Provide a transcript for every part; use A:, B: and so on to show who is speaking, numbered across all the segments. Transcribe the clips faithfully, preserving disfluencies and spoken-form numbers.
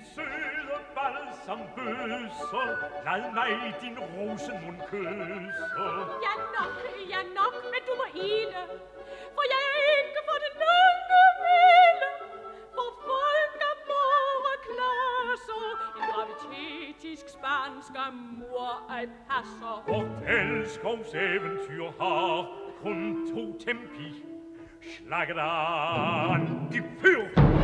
A: søde balsambøsse, lad mig din rosemund kysse.
B: Ja nok, ja nok, men du må ile, for jeg er ikke for den lange hvile. For folk er bare klasser, en gravitetisk spansk mor ej passer.
A: Vort elskovs eventyr har kun to tempi. Slaget an, de fyr!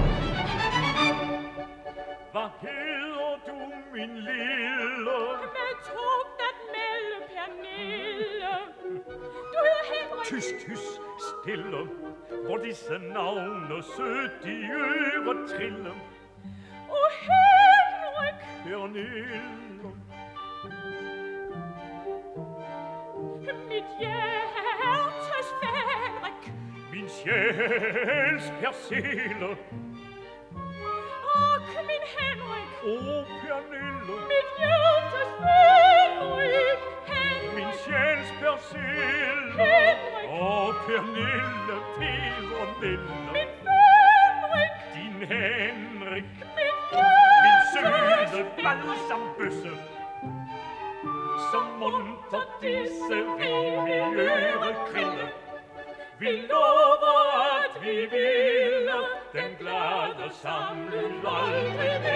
A: Hvad hedder du, min lille?
B: Med tungt at melde, Pernille. Du hedder Henrik.
A: Tys, tys, stille, hvor disse navne sødt i øret trille.
B: Og Henrik.
A: Pernille.
B: Mit hjertes Henrik.
A: Min sjæls persille.
B: Og min Henrik.
A: Åh, Pernille.
B: Mit hjertes Henrik. Henrik.
A: Min sjæls persille.
B: Henrik.
A: Åh, Pernille, Petronille.
B: Min Henrik.
A: Din Henrik.
B: Min
A: Min
B: hjertes
A: søde balsambøsse. Som munter disse rim i ørekrille. Vi lover, at vi ville den glade samling aldrig